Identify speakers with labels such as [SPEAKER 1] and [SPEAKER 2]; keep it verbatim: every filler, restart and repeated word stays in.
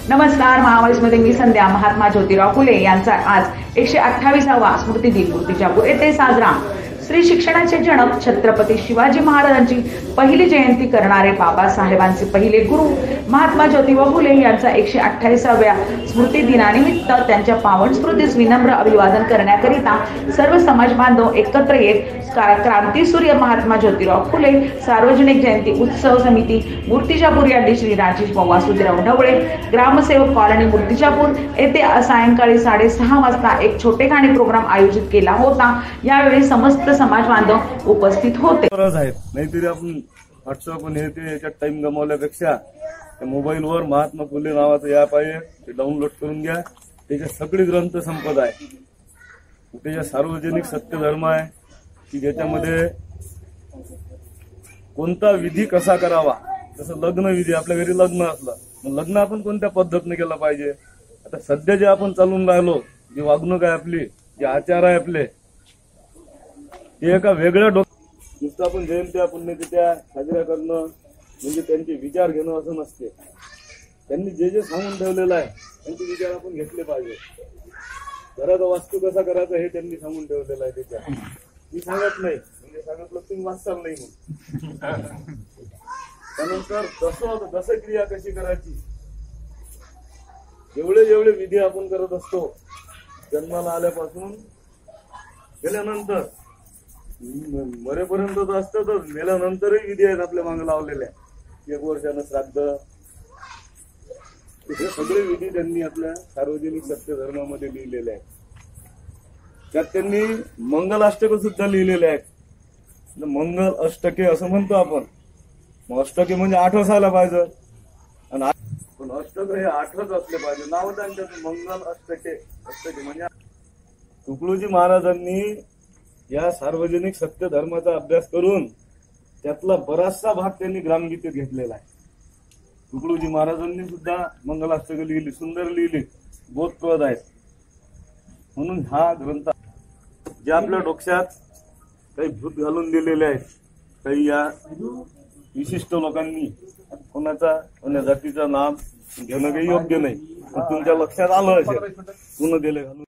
[SPEAKER 1] नमस्कार, महावाईसमध्ये मी संध्या. महात्मा ज्योतिराव फुले यांचा आज एकशे अठ्ठावीसावा स्मृती दिन मूर्तिजापूर येथे साजरा. स्त्री शिक्षणाचे जनक छत्रपती शिवाजी महाराजांची पहिली जयंती करणारे बाबासाहेबांचे पहिले गुरु महात्मा ज्योतिराव फुले यांचा एकशे अठ्ठावीसाव्या स्मृती दिनानिमित्त त्यांच्या पावन स्मृतीस विनम्र अभिवादन करण्याकरिता सर्व समाज बांधव एकत्र येत क्रांतीसूर्य महात्मा ज्योतिराव फुले सार्वजनिक जयंती उत्सव समिती मूर्तिजापूर यांनी श्री राजेश वासुदेवराव ढवळे ग्रामसेवक कॉलनी मूर्तिजापूर येथे सायंकाळी साडेसहा वाजता एक छोटेखानी प्रोग्राम आयोजित केला होता. यावेळी समस्त समाज बांधव उपस्थित होते.
[SPEAKER 2] नाहीतरी आपण व्हॉट्सअप आणि हे याच्यात टाइम गमावल्यापेक्षा मोबाईलवर महात्मा फुले नावाचं ॲप आहे, ते डाउनलोड करून घ्या. त्याच्या सगळे ग्रंथ संपदा आहे. त्याच्या सार्वजनिक सत्यधर्म आहे की ज्याच्यामध्ये कोणता विधी कसा करावा. जसं लग्न विधी, आपल्या घरी लग्न असलं मग लग्न आपण कोणत्या पद्धतीने केलं पाहिजे. आता सध्या जे आपण चालून राहिलो, जी वागणूक आहे आपली, जे आचार आहे आपले, ते एका वेगळ्या डोक नुसतं आपण जयंत्या पुण्यतिथ्या साजऱ्या करणं म्हणजे त्यांचे विचार घेणं असं नसते. त्यांनी जे जे सांगून ठेवलेलं आहे त्यांचे विचार आपण घेतले पाहिजे. घराचा वास्तू कसा करायचा हे त्यांनी सांगून ठेवलेलं आहे. त्याच्या मी सांगत नाही, म्हणजे सांगितलं तुम्ही वाचताल नाही. मग त्यानंतर जसं जसं क्रिया कशी करायची, जेवढे जेवढे विधी आपण करत असतो जन्माला आल्यापासून गेल्यानंतर मरेपर्यंत असतं, तर मेल्यानंतरही विधी आहेत आपल्या मागे लावलेल्या. एक वर्षानं श्राद्ध, हे सगळे विधी त्यांनी आपल्या सार्वजनिक सत्य धर्मामध्ये लिहिलेले आहेत. त्यात त्यांनी मंगल अष्टक सुद्धा लिहिलेले आहेत. मंगल अष्टके असं म्हणतो आपण. मग अष्टके म्हणजे आठ असायला पाहिजे, आणि पण अष्टक हे आठच असले पाहिजे. नाव त्यांच्यात मंगल अष्टके. अष्टके म्हणजे तुकडोजी महाराजांनी या सार्वजनिक सत्य धर्माचा अभ्यास करून त्यातला बराचसा भाग त्यांनी ग्रामगीतेत घेतलेला आहे. तुकडोजी महाराजांनी सुद्धा मंगलाष्टक लिहिली, सुंदर लिहिली, बोधप्रद आहेत. म्हणून हा ग्रंथ जे आपल्या डोक्यात काही भूत घालून दिलेले आहेत, काही या विशिष्ट लोकांनी, कोणाचा कोणा जातीचं नाम घेणं काही योग्य नाही. तुमच्या लक्षात आलं असेल, पुन्हा दिले घालून